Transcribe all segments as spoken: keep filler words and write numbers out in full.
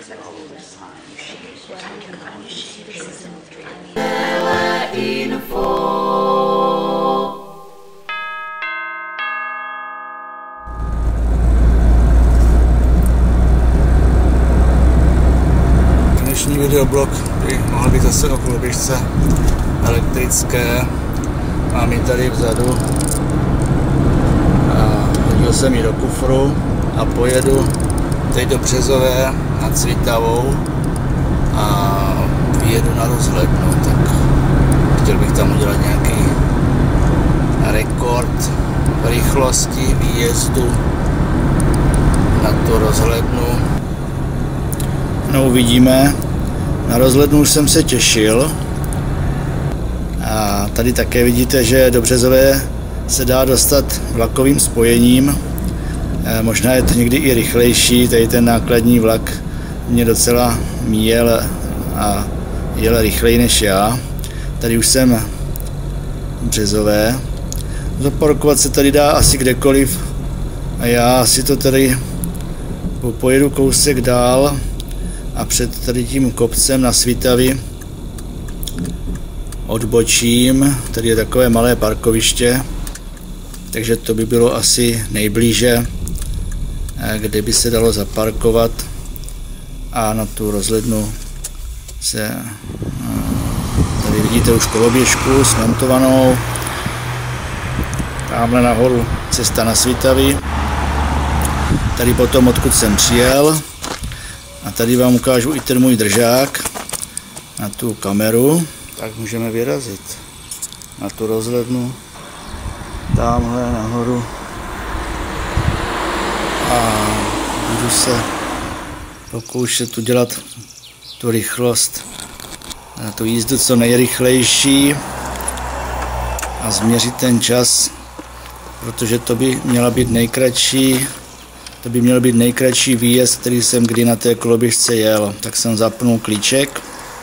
Dnešní videoblog by mohl být zase o koloběžce elektrické. Mám ji tady vzadu a hodil jsem ji do kufru a pojedu teď do Březové nad Svitavou a vyjedu na rozhlednu, tak chtěl bych tam udělat nějaký rekord rychlosti výjezdu na tu rozhlednu. No, uvidíme. Na rozhlednu už jsem se těšil. A tady také vidíte, že do Březové se dá dostat vlakovým spojením. E, možná je to někdy i rychlejší, tady ten nákladní vlak mě docela míjel a jel rychleji než já. Tady už jsem v Březové. Zaparkovat se tady dá asi kdekoliv a já si to tady pojedu kousek dál a před tady tím kopcem na Svitavy odbočím. Tady je takové malé parkoviště, takže to by bylo asi nejblíže, kde by se dalo zaparkovat a na tu rozhlednu se tady vidíte už koloběžku smontovanou. Tamhle nahoru cesta na Svitavy. Tady potom, odkud jsem přijel. A tady vám ukážu i ten můj držák na tu kameru. Tak můžeme vyrazit na tu rozhlednu. Tamhle nahoru. A budu se pokoušet udělat tu rychlost, na tu jízdu co nejrychlejší a změřit ten čas, protože to by měla být nejkratší To by měl být nejkratší výjezd, který jsem kdy na té koloběžce jel. Tak jsem zapnul klíček.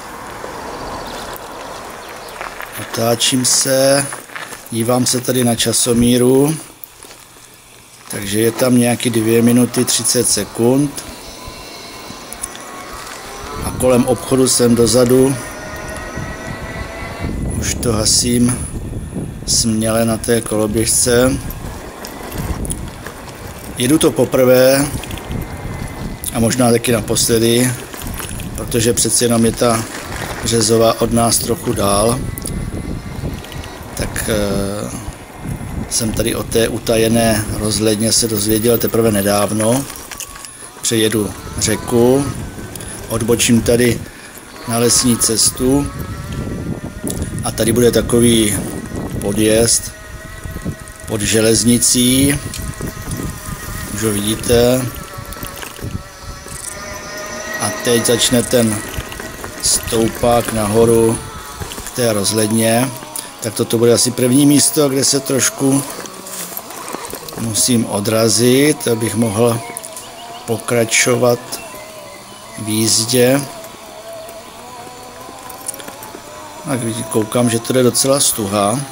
Otáčím se. Dívám se tady na časomíru. Takže je tam nějaký dvě minuty třicet sekund. A kolem obchodu jsem dozadu. Už to hasím směle na té koloběžce. Jedu to poprvé a možná taky naposledy, protože přeci jenom je ta Březova od nás trochu dál. Tak e, jsem tady o té utajené rozhledně se dozvěděl teprve nedávno. Přejedu řeku, odbočím tady na lesní cestu a tady bude takový podjezd pod železnicí. Už ho vidíte. A teď začne ten stoupák nahoru k té rozhledně. Tak toto bude asi první místo, kde se trošku musím odrazit, abych mohl pokračovat v jízdě. Tak koukám, že to je docela stuha.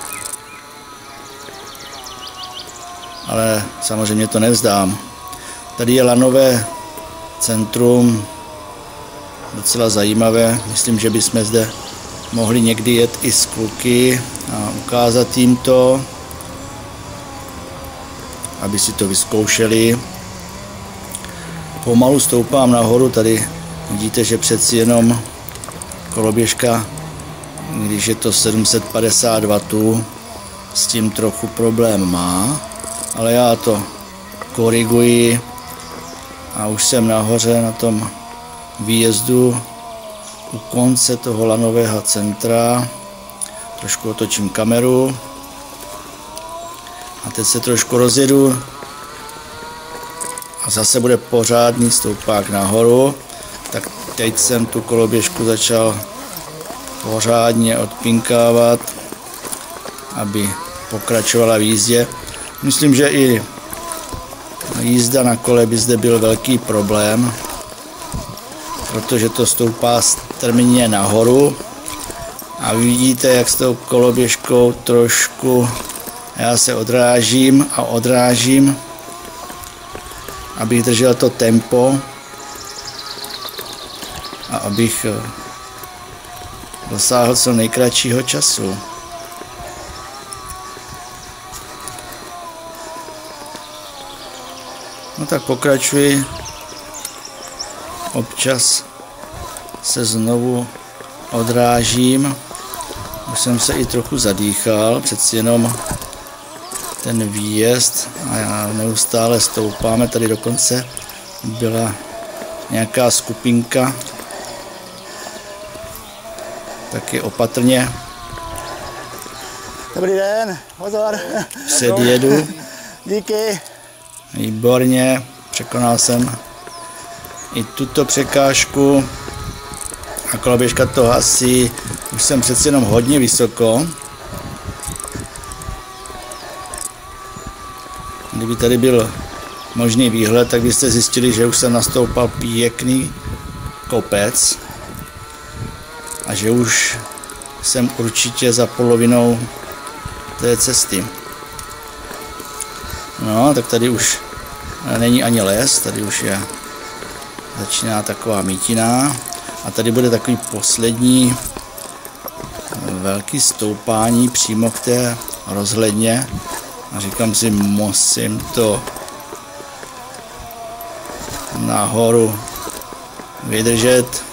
Ale samozřejmě to nevzdám. Tady je lanové centrum, docela zajímavé. Myslím, že bychom zde mohli někdy jet i s kluky a ukázat jim to, aby si to vyzkoušeli. Pomalu stoupám nahoru, tady vidíte, že přeci jenom koloběžka, když je to sedm set padesát wattů, s tím trochu problém má. Ale já to koriguji a už jsem nahoře na tom výjezdu u konce toho lanového centra. Trošku otočím kameru a teď se trošku rozjedu a zase bude pořádný stoupák nahoru. Tak teď jsem tu koloběžku začal pořádně odpinkávat, aby pokračovala v jízdě. Myslím, že i jízda na kole by zde byl velký problém, protože to stoupá strmě nahoru a vidíte, jak s tou koloběžkou trošku já se odrážím a odrážím, abych držel to tempo abych dosáhl co nejkratšího času. No tak pokračuji. Občas se znovu odrážím. Už jsem se i trochu zadýchal, přeci jenom ten výjezd a já neustále stoupáme. Tady dokonce byla nějaká skupinka. Taky opatrně. Dobrý den, pozor. Předjedu. Díky. Výborně, překonal jsem i tuto překážku a koloběžka to hasí. Už jsem přeci jenom hodně vysoko. Kdyby tady byl možný výhled, tak byste zjistili, že už jsem nastoupal pěkný kopec a že už jsem určitě za polovinou té cesty. No, tak tady už není ani les, tady už je, začíná taková mítina a tady bude takový poslední velký stoupání přímo k té rozhledně a říkám si, musím to nahoru vydržet.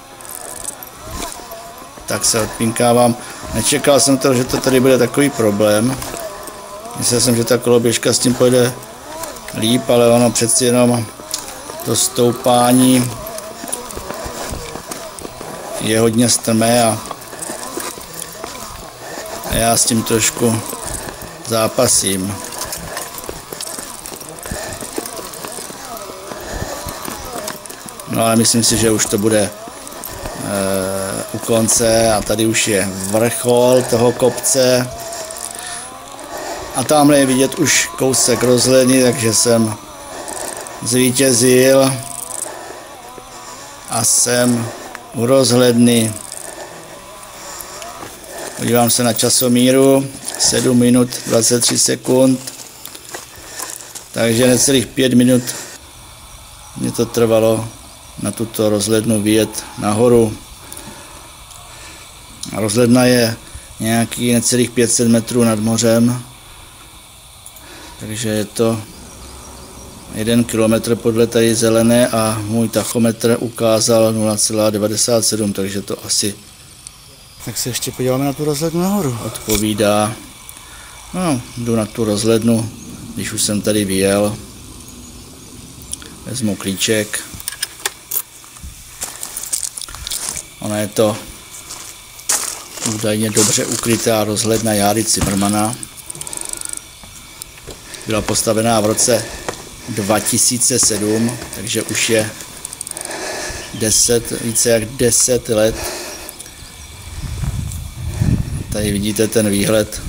Tak se odpinkávám. Nečekal jsem to, že to tady bude takový problém. Myslel jsem, že ta koloběžka s tím pojede líp, ale ono přeci jenom to stoupání je hodně strmé a já s tím trošku zápasím. No ale myslím si, že už to bude e, u konce a tady už je vrchol toho kopce. A tamhle je vidět už kousek rozhledny, takže jsem zvítězil a jsem u rozhledny. Podívám se na časomíru, sedm minut dvacet tři sekund, takže necelých pět minut mě to trvalo na tuto rozhlednu vyjet nahoru. A rozhledna je nějaký necelých pět set metrů nad mořem. Takže je to jeden kilometr podle tady zelené a můj tachometr ukázal nula celá devadesát sedm, takže to asi Tak se ještě podíváme na tu rozhlednu nahoru. Odpovídá. No, jdu na tu rozhlednu, když už jsem tady vyjel. Vezmu klíček. Ona je to údajně dobře ukrytá rozhledna Járy Cimrmana. Byla postavená v roce dva tisíce sedm, takže už je deset, více jak deset let. Tady vidíte ten výhled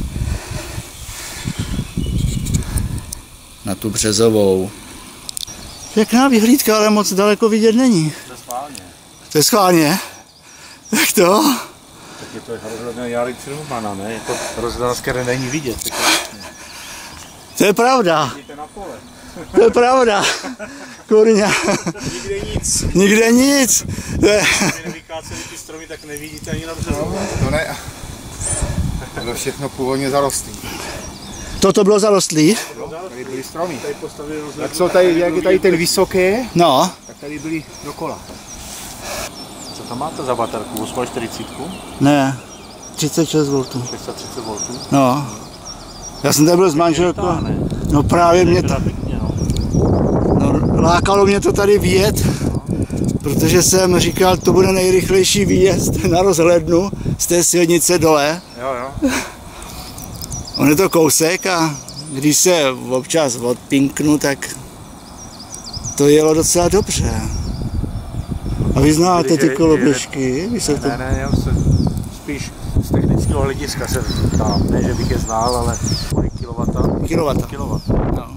na tu Březovou. Pěkná vyhlídka, ale moc daleko vidět není. To je schválně. To je schválně? Jak to? Tak je to rozhledna Járy Cimrmana, ne? Je to rozhledna, z které není vidět. To je pravda. Vidíte na pole. To je pravda. Kurňa. Nikde nic. Nikde nic. To je... Kdyby nevykáceli ty stromy, tak nevidíte ani na Březovu. To ne. To bylo všechno původně zarostlý. Toto bylo zarostlý? Tady byly stromy. Tady postavili rozhlednu. Jak, jsou tady, jak je tady ten vysoký, No. tak tady byly dokola. Co tam máte za baterku? osm čtyřicet? Ne. třicet šest voltů. šest set třicet voltů? No. Já jsem tady byl s manželkou. No právě mě to... No, lákalo mě to tady vyjet, protože jsem říkal, to bude nejrychlejší výjezd na rozhlednu z té silnice dole. Jo, jo. On je to kousek a když se občas odpinknu, tak to jelo docela dobře. A vy znáte ty koloběžky? Vy se to... Ne, ne, já se spíš z technického hlediska se ptám. Ne, že bych je znal, ale kolik kilowata? Kilowata. Kilowatt. No.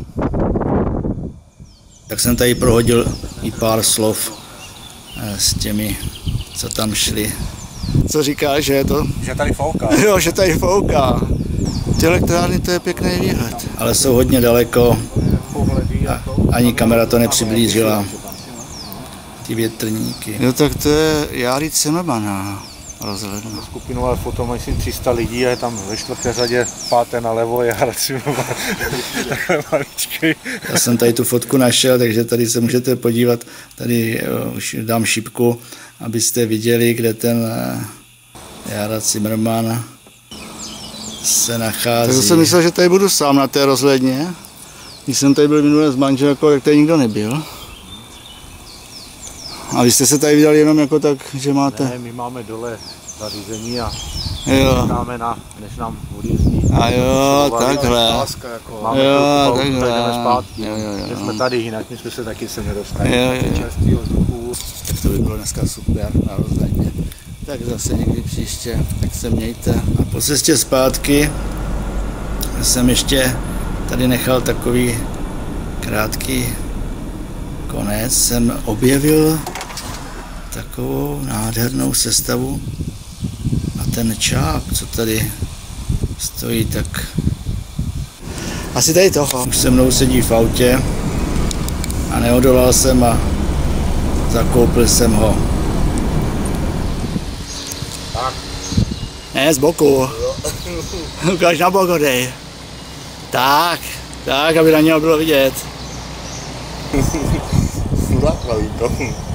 Tak jsem tady prohodil i pár slov s těmi, co tam šli. Co říká, že je to? Že tady fouká. Jo, že tady fouká. Ty elektrárny, to je pěkný výhled. Ale jsou hodně daleko, Pohledy a ani kamera to nepřiblížila. ty větrníky. Jo, tak to je Járy Cimrmana rozhledna. Skupinové foto, mají si tři sta lidí a je tam ve čtvrté řadě, páté nalevo je Jára Cimrman. Takhle maličký. Já jsem tady tu fotku našel, takže tady se můžete podívat, tady už dám šipku, abyste viděli, kde ten Jára Cimrman se nachází. Tak jsem myslel, že tady budu sám na té rozhledně. Když jsem tady byl minule s manželkou, tak tady nikdo nebyl. A vy jste se tady vydali jenom jako tak, že máte... Ne, my máme dole zařízení a jo. čekáme na, než nám odjezdí. A jo, takhle. Máme jo, tu pauzu, takhle. tak jdeme zpátky. Jo, jo, jo. Že jsme tady, jinak my jsme se taky sem nedostali. Jo, jo. Čerstvýho vzduchu. Tak to by bylo dneska super na rozhledně. Tak zase někdy příště, tak se mějte. A po cestě zpátky jsem ještě tady nechal takový krátký konec. Jsem objevil takovou nádhernou sestavu a ten čáp, co tady stojí, tak Asi tady toho. už se mnou sedí v autě a neodolal jsem a zakoupil jsem ho. Ne, z boku. Ukáž na bok, dej. Tak, tak, aby na něho bylo vidět. Suraklavý to.